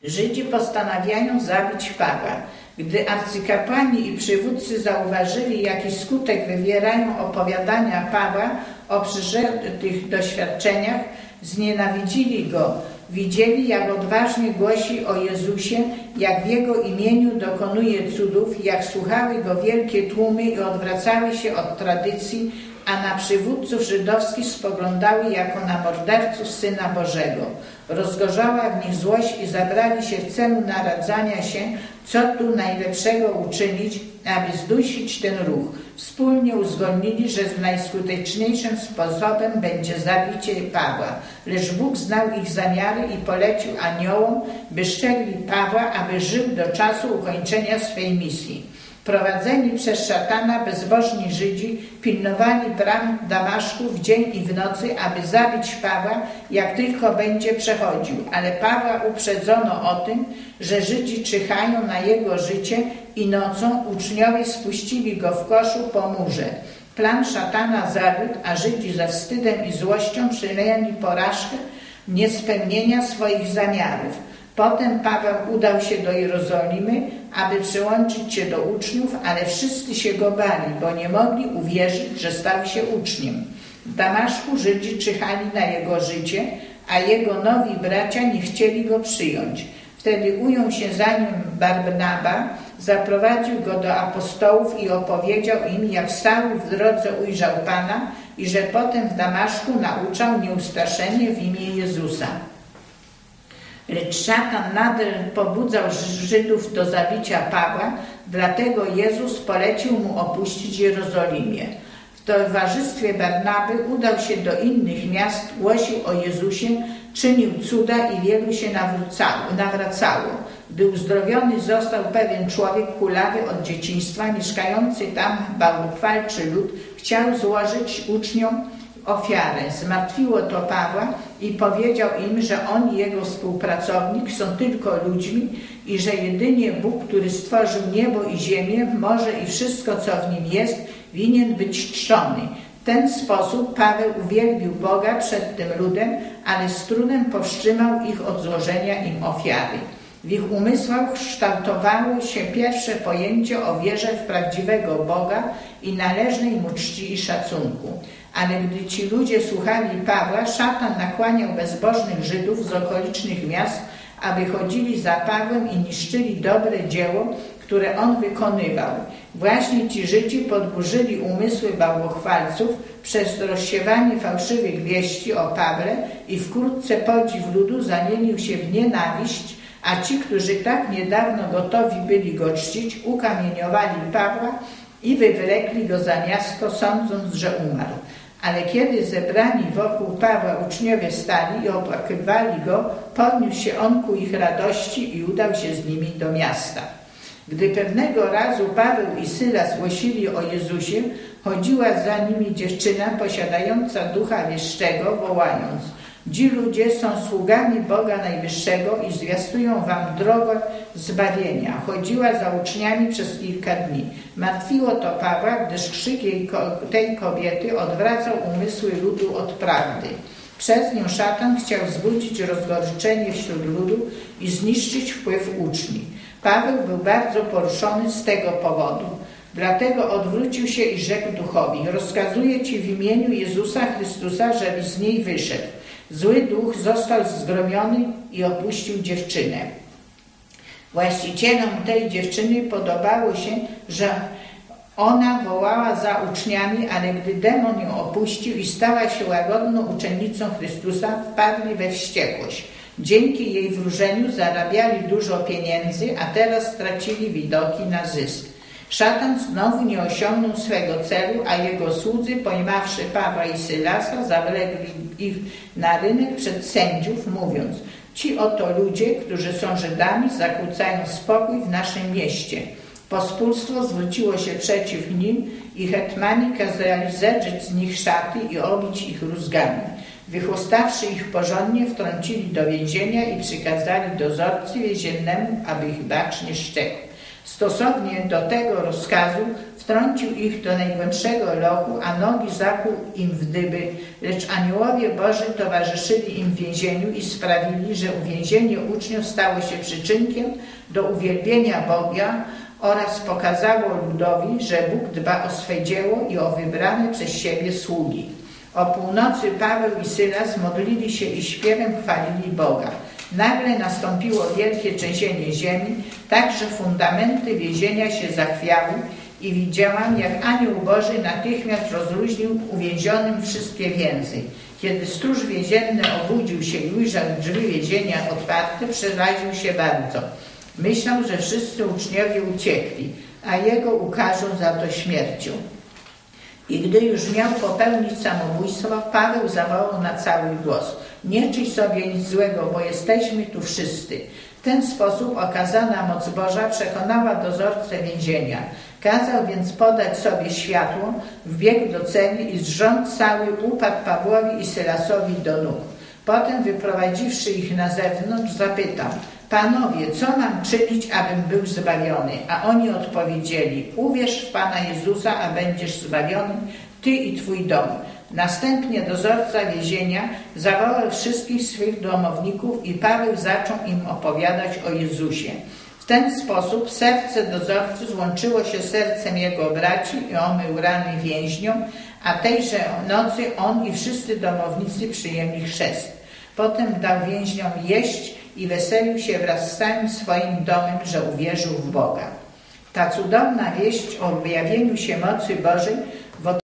Żydzi postanawiają zabić Pawła. Gdy arcykapłani i przywódcy zauważyli, jaki skutek wywierają opowiadania Pawła o przeżytych doświadczeniach, znienawidzili go. Widzieli, jak odważnie głosi o Jezusie, jak w Jego imieniu dokonuje cudów, jak słuchały Go wielkie tłumy i odwracały się od tradycji, a na przywódców żydowskich spoglądały jako na morderców Syna Bożego. Rozgorzała w nich złość i zabrali się w celu naradzania się, co tu najlepszego uczynić, aby zdusić ten ruch. Wspólnie uzgodnili, że najskuteczniejszym sposobem będzie zabicie Pawła. Lecz Bóg znał ich zamiary i polecił aniołom, by strzegli Pawła, aby żył do czasu ukończenia swej misji. Prowadzeni przez szatana bezbożni Żydzi pilnowali bram Damaszku w dzień i w nocy, aby zabić Pawła, jak tylko będzie przechodził. Ale Pawła uprzedzono o tym, że Żydzi czyhają na jego życie i nocą uczniowie spuścili go w koszu po murze. Plan szatana zawiódł, a Żydzi ze wstydem i złością przyjęli porażkę niespełnienia swoich zamiarów. Potem Paweł udał się do Jerozolimy, aby przyłączyć się do uczniów, ale wszyscy się go bali, bo nie mogli uwierzyć, że stał się uczniem. W Damaszku Żydzi czyhali na jego życie, a jego nowi bracia nie chcieli go przyjąć. Wtedy ujął się za nim Barnaba, zaprowadził go do apostołów i opowiedział im, jak Saul w drodze ujrzał Pana i że potem w Damaszku nauczał nieustraszenie w imię Jezusa. Lecz szatan nadal pobudzał Żydów do zabicia Pawła, dlatego Jezus polecił mu opuścić Jerozolimię. W towarzystwie Barnaby udał się do innych miast, głosił o Jezusie, czynił cuda i wielu się nawracało. Gdy uzdrowiony został pewien człowiek kulawy od dzieciństwa, mieszkający tam bałwochwalczy lud, chciał złożyć uczniom ofiarę. Zmartwiło to Pawła i powiedział im, że on i jego współpracownik są tylko ludźmi i że jedynie Bóg, który stworzył niebo i ziemię, morze i wszystko, co w nim jest, winien być czczony. W ten sposób Paweł uwielbił Boga przed tym ludem, ale z trudem powstrzymał ich od złożenia im ofiary. W ich umysłach kształtowało się pierwsze pojęcie o wierze w prawdziwego Boga i należnej mu czci i szacunku. Ale gdy ci ludzie słuchali Pawła, szatan nakłaniał bezbożnych Żydów z okolicznych miast, aby chodzili za Pawłem i niszczyli dobre dzieło, które on wykonywał. Właśnie ci Żydzi podburzyli umysły bałwochwalców przez rozsiewanie fałszywych wieści o Pawle i wkrótce podziw ludu zamienił się w nienawiść, a ci, którzy tak niedawno gotowi byli go czcić, ukamieniowali Pawła i wywlekli go za miasto, sądząc, że umarł. Ale kiedy zebrani wokół Pawła uczniowie stali i opłakiwali go, podniósł się on ku ich radości i udał się z nimi do miasta. Gdy pewnego razu Paweł i Sylas głosili o Jezusie, chodziła za nimi dziewczyna posiadająca ducha wieszczego, wołając: Ci ludzie są sługami Boga Najwyższego i zwiastują wam drogę zbawienia. Chodziła za uczniami przez kilka dni. Martwiło to Pawła, gdyż krzyk tej kobiety odwracał umysły ludu od prawdy. Przez nią szatan chciał wzbudzić rozgoryczenie wśród ludu i zniszczyć wpływ uczniów. Paweł był bardzo poruszony z tego powodu. Dlatego odwrócił się i rzekł duchowi: rozkazuję ci w imieniu Jezusa Chrystusa, żebyś z niej wyszedł. Zły duch został zgromiony i opuścił dziewczynę. Właścicielom tej dziewczyny podobało się, że ona wołała za uczniami, ale gdy demon ją opuścił i stała się łagodną uczennicą Chrystusa, wpadli we wściekłość. Dzięki jej wróżeniu zarabiali dużo pieniędzy, a teraz stracili widoki na zysk. Szatan znowu nie osiągnął swego celu, a jego słudzy, pojmawszy Pawła i Sylasa, zawlekli ich na rynek przed sędziów, mówiąc: ci oto ludzie, którzy są Żydami, zakłócają spokój w naszym mieście. Pospólstwo zwróciło się przeciw nim i hetmani kazali zedrzeć z nich szaty i obić ich rózgami. Wychłostawszy ich porządnie, wtrącili do więzienia i przykazali dozorcy więziennemu, aby ich bacznie szczekł. Stosownie do tego rozkazu wtrącił ich do najgłębszego lochu, a nogi zakuł im w dyby, lecz aniołowie Boży towarzyszyli im w więzieniu i sprawili, że uwięzienie uczniów stało się przyczynkiem do uwielbienia Boga oraz pokazało ludowi, że Bóg dba o swe dzieło i o wybrane przez siebie sługi. O północy Paweł i Sylas modlili się i śpiewem chwalili Boga. Nagle nastąpiło wielkie trzęsienie ziemi, tak że fundamenty więzienia się zachwiały i widziałam, jak anioł Boży natychmiast rozluźnił uwięzionym wszystkie więzy. Kiedy stróż więzienny obudził się i ujrzał drzwi więzienia otwarte, przeraził się bardzo. Myślał, że wszyscy uczniowie uciekli, a jego ukarzą za to śmiercią. I gdy już miał popełnić samobójstwo, Paweł zawołał na cały głos: nie czyń sobie nic złego, bo jesteśmy tu wszyscy. W ten sposób okazana moc Boża przekonała dozorcę więzienia. Kazał więc podać sobie światło, wbiegł do celi i zrząd cały upadł Pawłowi i Sylasowi do nóg. Potem, wyprowadziwszy ich na zewnątrz, zapytał: Panowie, co mam czynić, abym był zbawiony? A oni odpowiedzieli: uwierz w Pana Jezusa, a będziesz zbawiony, ty i twój dom. Następnie dozorca więzienia zawołał wszystkich swych domowników i Paweł zaczął im opowiadać o Jezusie. W ten sposób serce dozorcy złączyło się z sercem jego braci i omył rany więźniom, a tejże nocy on i wszyscy domownicy przyjęli chrzest. Potem dał więźniom jeść i weselił się wraz z całym swoim domem, że uwierzył w Boga. Ta cudowna wieść o objawieniu się mocy Bożej